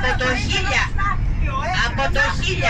από το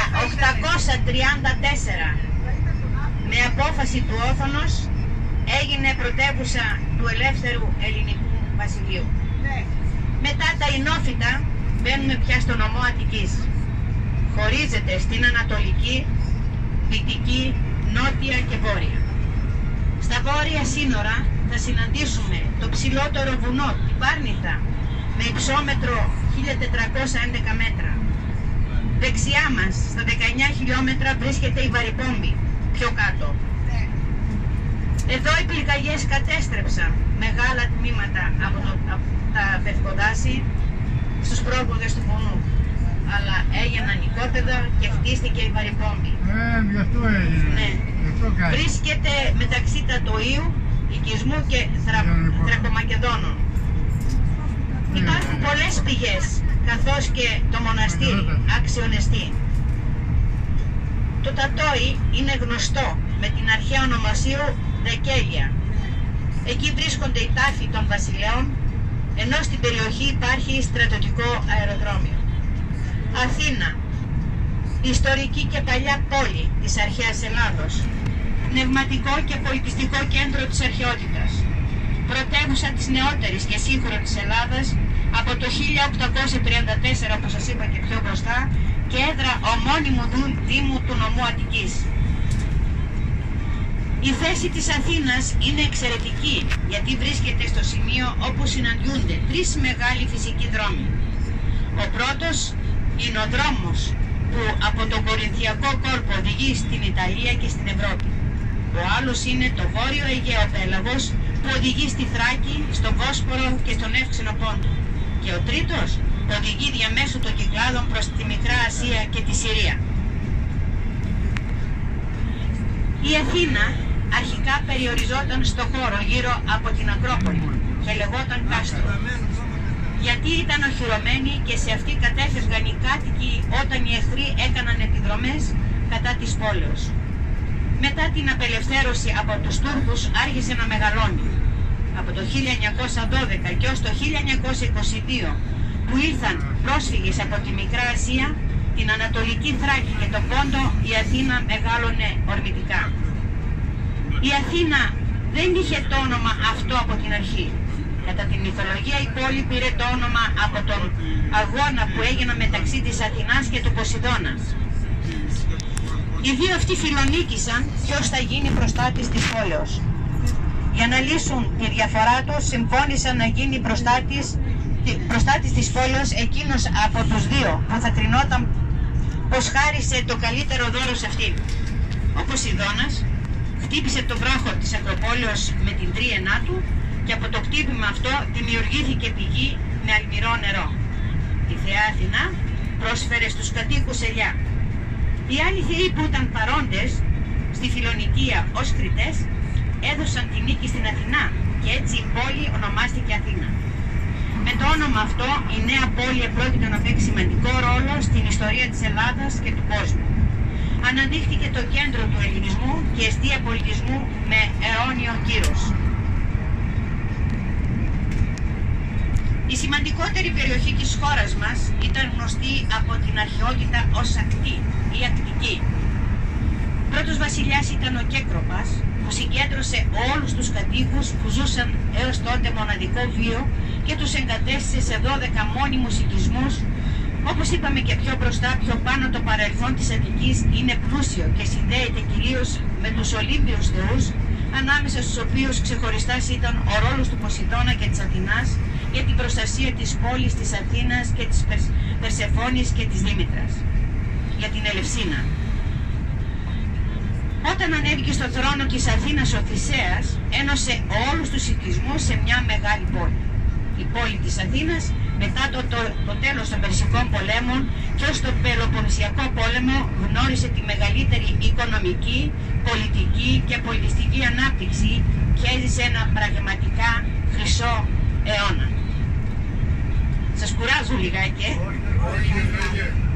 1834 με απόφαση του Όθωνος έγινε πρωτεύουσα του ελεύθερου ελληνικού βασιλείου. Μετά τα Ινόφυτα μπαίνουμε πια στο νομό Αττικής. Χωρίζεται στην Ανατολική, Δυτική, Νότια και Βόρεια. Στα βόρεια σύνορα θα συναντήσουμε το ψηλότερο βουνό, την Πάρνηθα, με υψόμετρο 1411 μέτρα. Δεξιά μας, στα 19 χιλιόμετρα, βρίσκεται η Βαρυπόμπη, πιο κάτω. Εδώ οι πυρκαγιές κατέστρεψαν μεγάλα τμήματα από τα Πευκοδάση στους πρόποδες του βουνού. Αλλά έγιναν οικόπεδα και χτίστηκε η Βαρυπόμπη. Γι' αυτό έγινε. Ναι. Βρίσκεται μεταξύ Τατοΐου, Οικισμού και Θρακομακεδόνων. Υπάρχουν πολλές πηγές, καθώς και το μοναστήρι Άξιον-Εστί. Το Τατόι είναι γνωστό με την αρχαία ονομασία Δεκέλια. Εκεί βρίσκονται οι τάφοι των βασιλέων, ενώ στην περιοχή υπάρχει στρατιωτικό αεροδρόμιο. Αθήνα, ιστορική και παλιά πόλη της αρχαίας Ελλάδος, πνευματικό και πολιτιστικό κέντρο της αρχαιότητας, πρωτεύουσα της νεότερης και σύγχρονης Ελλάδας από το 1834, όπως σας είπα και πιο μπροστά, και έδρα ομώνυμου δήμου του νομού Αττικής. Η θέση της Αθήνας είναι εξαιρετική, γιατί βρίσκεται στο σημείο όπου συναντιούνται τρεις μεγάλοι φυσικοί δρόμοι. Ο πρώτος είναι ο δρόμος που από τον Κορινθιακό κόρπο οδηγεί στην Ιταλία και στην Ευρώπη. Ο άλλος είναι το βόρειο Αιγαίο πέλαγος που οδηγεί στη Θράκη, στο Βόσπορο και στον Εύξηνο Πόντο. Και ο τρίτος οδηγεί διαμέσου των Κυκλάδων προς τη Μικρά Ασία και τη Συρία. Η Αθήνα αρχικά περιοριζόταν στο χώρο γύρω από την Ακρόπολη και λεγόταν Κάστρο, γιατί ήταν οχυρωμένη και σε αυτή κατέφευγαν οι κάτοικοι όταν οι εχθροί έκαναν επιδρομές κατά της πόλεως. Μετά την απελευθέρωση από τους Τούρκους άρχισε να μεγαλώνει. Από το 1912 και ως το 1922 που ήρθαν πρόσφυγες από τη Μικρά Ασία, την Ανατολική Θράκη και τον Πόντο, η Αθήνα μεγάλωνε ορμητικά. Η Αθήνα δεν είχε το όνομα αυτό από την αρχή. Κατά τη μυθολογία η πόλη πήρε το όνομα από τον αγώνα που έγινε μεταξύ της Αθηνάς και του Ποσειδώνα. Οι δύο αυτοί φιλονίκησαν ποιος θα γίνει προστάτης της πόλεως. Για να λύσουν τη διαφορά τους συμφώνησαν να γίνει προστάτης της πόλεως εκείνος από τους δύο που θα κρινόταν πως χάρισε το καλύτερο δώρο σε αυτήν. Ο Ποσειδώνας χτύπησε το βράχο της Ακροπόλεως με την τρίαινά του και από το χτύπημα αυτό δημιουργήθηκε πηγή με αλμυρό νερό. Η θεά Αθηνά πρόσφερε στους κατοίκους ελιά. Οι άλλοι θεοί που ήταν παρόντες στη Φιλονικία ως κριτές έδωσαν τη νίκη στην Αθηνά και έτσι η πόλη ονομάστηκε Αθήνα. Με το όνομα αυτό η νέα πόλη επρόκειτο να παίξει σημαντικό ρόλο στην ιστορία της Ελλάδας και του κόσμου. Αναδείχθηκε το κέντρο του ελληνισμού και εστία πολιτισμού με αιώνιο κύρος. Η σημαντικότερη περιοχή της χώρας μας ήταν γνωστή από την αρχαιότητα ως Ακτή ή Ακτική. Πρώτος βασιλιάς ήταν ο Κέκροπας, που συγκέντρωσε όλους τους κατοίκους που ζούσαν έως τότε μοναδικό βίο και τους εγκατέστησε σε 12 μόνιμους οικισμούς. Όπως είπαμε και πιο μπροστά, πιο πάνω, το παρελθόν της Αττικής είναι πλούσιο και συνδέεται κυρίως με τους Ολύμπιους θεούς, ανάμεσα στους οποίους ξεχωριστά ήταν ο ρόλος του Ποσειδώνα και της Αθηνάς για την προστασία της πόλης της Αθήνας και της Περσεφόνης και της Δήμητρας, για την Ελευσίνα. Όταν ανέβηκε στο θρόνο της Αθήνας ο Θησέας, ένωσε όλους τους οικισμούς σε μια μεγάλη πόλη. Η πόλη της Αθήνας μετά το τέλος των Περσικών πολέμων και ως τον Πελοποννησιακό πόλεμο γνώρισε τη μεγαλύτερη οικονομική, πολιτική και πολιτιστική ανάπτυξη και έζησε ένα πραγματικά χρυσό αιώνα. Σας κουράζω λιγάκι,